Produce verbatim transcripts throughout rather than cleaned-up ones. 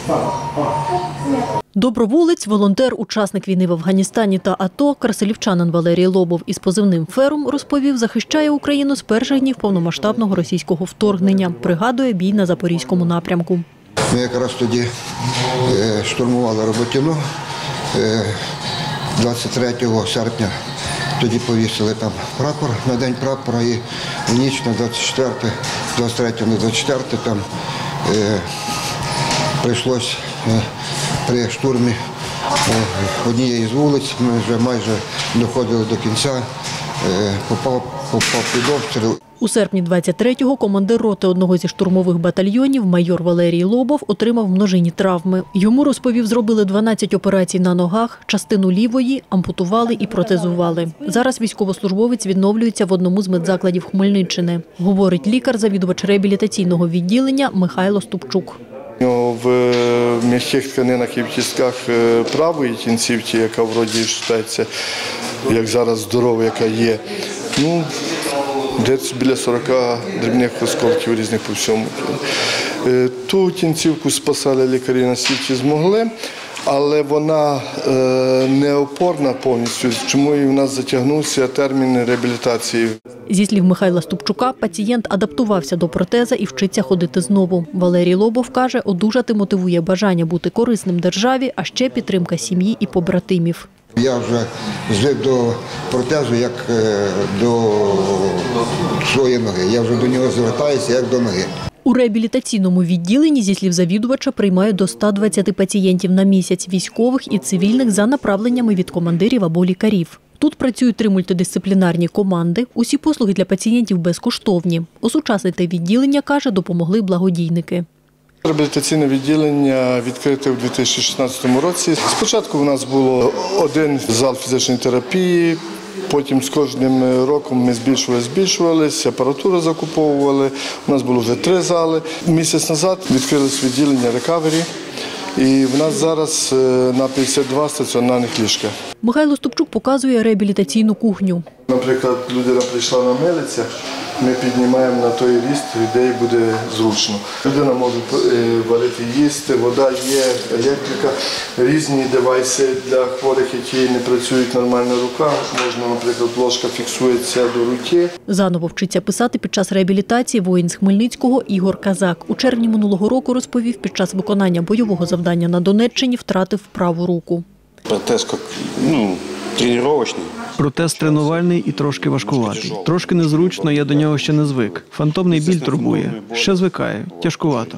Доброволець, волонтер, учасник війни в Афганістані та АТО, красилівчанин Валерій Лобов із позивним «Ферум», розповів, захищає Україну з перших днів повномасштабного російського вторгнення. Пригадує бій на Запорізькому напрямку. Ми якраз тоді штурмували Роботіно двадцять третього серпня. Тоді повісили там прапор на День прапора і ніч на двадцять четверте, двадцять третє на двадцять четверте там е, прийшлось е, при штурмі е, однієї з вулиць, ми вже майже доходили до кінця, е, попав, попав під обстріл. У серпні двадцять третього командир роти одного зі штурмових батальйонів майор Валерій Лобов отримав множинні травми. Йому, розповів, зробили дванадцять операцій на ногах, частину лівої ампутували і протезували. Зараз військовослужбовець відновлюється в одному з медзакладів Хмельниччини, говорить лікар-завідувач реабілітаційного відділення Михайло Ступчук. В м'яких тканинах і в кістках правої кінцівки, яка вроді вважається, як зараз здорова, яка є, ну, десь біля сорока дрібних осколків різних по всьому. Ту кінцівку спасали лікарі наскільки змогли, але вона не опорна повністю, чому і в нас затягнувся термін реабілітації. Зі слів Михайла Ступчука, пацієнт адаптувався до протеза і вчиться ходити знову. Валерій Лобов каже, одужати мотивує бажання бути корисним державі, а ще підтримка сім'ї і побратимів. Я вже звик до протезу як до своєї ноги. Я вже до нього звертаюся як до ноги. У реабілітаційному відділенні, зі слів завідувача, приймають до ста двадцяти пацієнтів на місяць – військових і цивільних за направленнями від командирів або лікарів. Тут працюють три мультидисциплінарні команди. Усі послуги для пацієнтів безкоштовні. Осучаснити відділення, каже, допомогли благодійники. Реабілітаційне відділення відкрите у дві тисячі шістнадцятому році. Спочатку у нас було один зал фізичної терапії, потім з кожним роком ми збільшувалися, збільшувалися, апаратуру закуповували. У нас було вже три зали. Місяць назад відкрилось відділення рекавері. І в нас зараз на п'ятдесят два стаціонарних ліжка. Михайло Ступчук показує реабілітаційну кухню. Наприклад, людина прийшла на милицях, ми піднімаємо на той ріст, де їй буде зручно. Людина може варити їсти, вода є, електрика, різні девайси для хворих, які не працюють нормально рука. Можна, наприклад, ложка фіксується до руки. Заново вчиться писати під час реабілітації воїн з Хмельницького Ігор Казак. У червні минулого року, розповів, під час виконання бойового завдання на Донеччині втратив праву руку. Протез, ну, тренувальний. Протез тренувальний і трошки важкуватий. Трошки незручно, я до нього ще не звик. Фантомний біль турбує. Ще звикаю. Тяжкувато.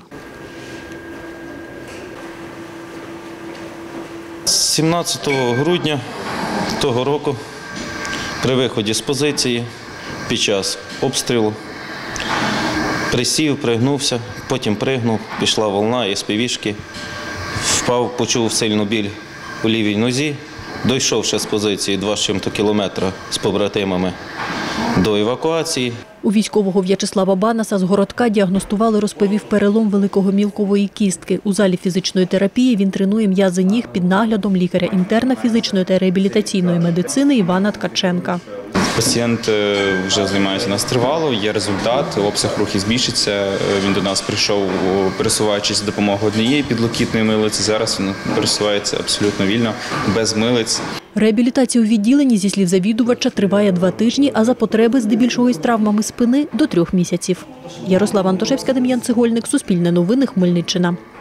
сімнадцятого грудня того року при виході з позиції під час обстрілу присів, пригнувся, потім пригнув, пішла волна із півішки, впав, почув сильну біль у лівій нозі. Дійшов ще з позиції два з чим-то кілометра з побратимами до евакуації. У військового В'ячеслава Банаса з Городка діагностували, розповів, перелом великогомілкової кістки. У залі фізичної терапії він тренує м'язи ніг під наглядом лікаря-інтерна фізичної та реабілітаційної медицини Івана Ткаченка. Пацієнт вже займається нас тривало, є результат, обсяг рухів збільшиться. Він до нас прийшов, пересуваючись за допомогою однієї підлокітної милиці. Зараз він пересувається абсолютно вільно, без милиць. Реабілітація у відділенні, зі слів завідувача, триває два тижні, а за потреби, здебільшого із травмами спини, до трьох місяців. Ярослава Антошевська, Дем'ян Цегольник, Суспільне новини, Хмельниччина.